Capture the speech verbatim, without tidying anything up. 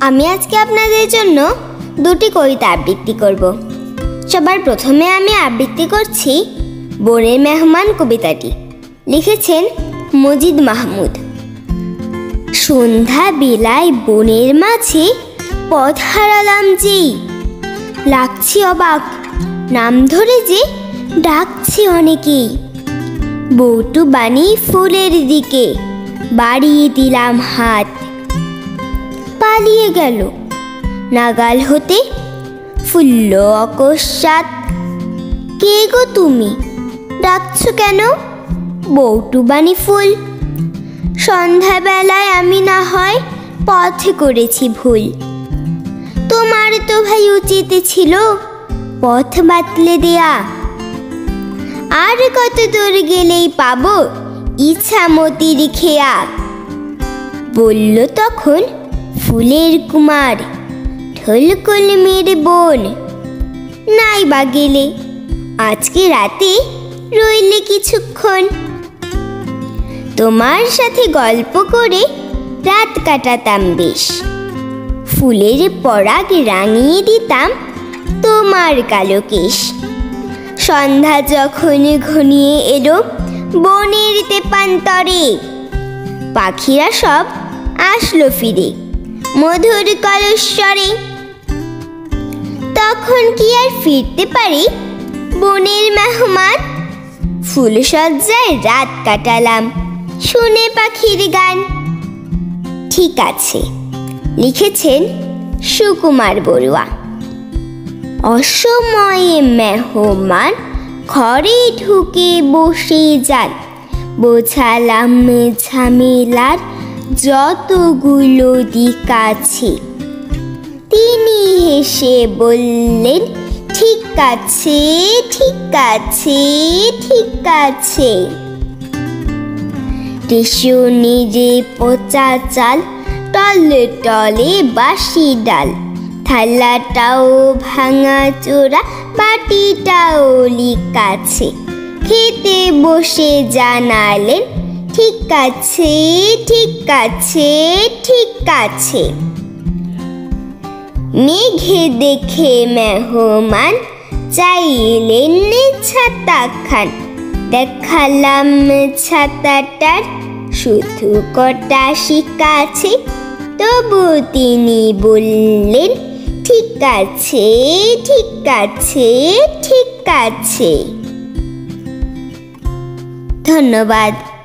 আমি আজকে আপনাদের জন্য দুটি কবিতা আবৃত্তি করব। সবার প্রথমে আমি আবৃত্তি করছি বনের মেহমান কবিতাটি। লিখেছেন মজিদ মাহমুদ। সন্ধ্যা বেলায় বনের মাঝে পথ হারালাম যেই, লাগছি অবাক নাম ধরে যে ডাকছে অনেকেই। বৌটু বানি ফুলের দিকে বাড়িয়ে দিলাম হাত, পালিয়ে গেল নাগাল হতে ফুল্ল অকস্মাৎ। কে গো তুমি, ডাকছো কেন বৌটু বানি ফুল? সন্ধ্যাবেলায় আমি না হয় পথে করেছি ভুল। তোমার তো ভাই উচিত ছিল পথ বাতলে দেয়া। আর কত দূর গেলেই পাবো ইছামতির খেয়া। বলল তখন ফুলের কুমার ঢোল কলমের বোন, নাই বা গেলে আজকে রাতে রইলে কিছুক্ষণ। তোমার সাথে গল্প করে রাত কাটাতাম বেশ, ফুলের পরাগ রাঙিয়ে দিতাম তোমার কালো কেশ। সন্ধ্যা যখন ঘনিয়ে এলো বনের তেপান্তরে, পাখিরা সব আসলো ফিরে মধুর কলস্বরে। তখন কি আর ফিরতে পারি বনের মেহমান? ফুলসজ্জায় রাত কাটালাম শুনে পাখির গান। ঠিক আছে। লিখেছেন সুকুমার বড়ুয়া। অসময়ে মেহমান ঘরে ঢুকে বসে যান, বোঝালাম ঝামেলার যতগুলো দিক আছে। তিনি হেসে বললেন ঠিক আছে ঠিক আছে ঠিক আছে। রেশনেরে পচা চাল, টলে টলে বাসি ডাল, থালাটাও ভাঙা চোরা, বাটিটাও লিক আছে। খেতে বসে জানালেন ঠিক আছে ঠিক আছে ঠিক আছে। মেঘে দেখে মেহমান চাইলেন ছাতা খান, দেখালাম ছাতাটার শুধু কটা শিকা আছে। তবু তিনি বললেন ঠিক আছে ঠিক আছে ঠিক আছে। ধন্যবাদ।